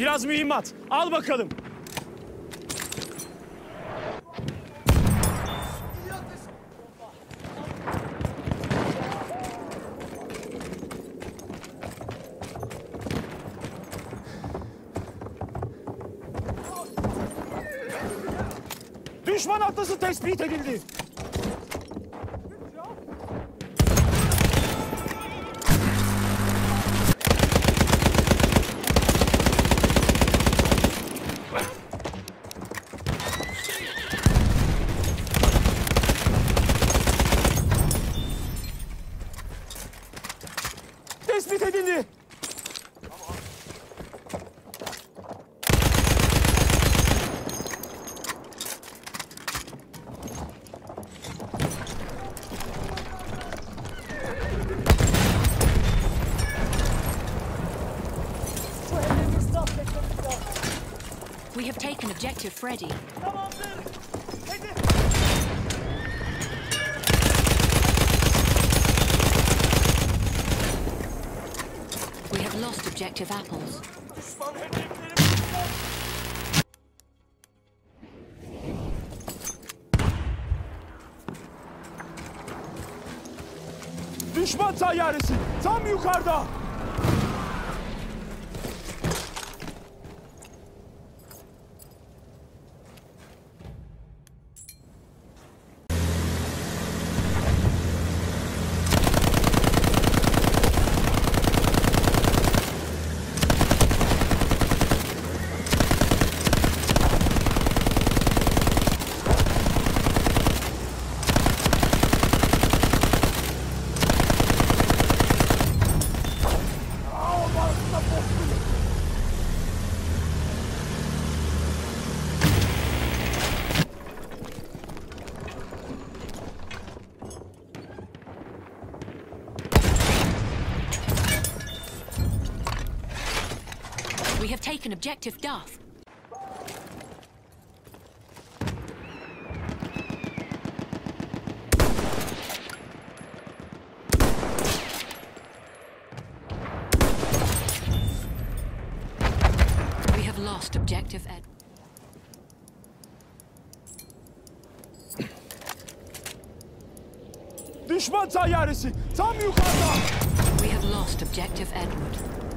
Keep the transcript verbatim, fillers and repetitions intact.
Biraz mühimmat. Al bakalım. Düşman atlası tespit edildi. Tespit edildi. We have taken objective Freddy. We have lost objective apples. Düşman tayyaresi tam yukarıda. We have taken objective Duff. We have lost objective Ed. Düşman tayyaresi tam yukarıda. We have lost objective Edward.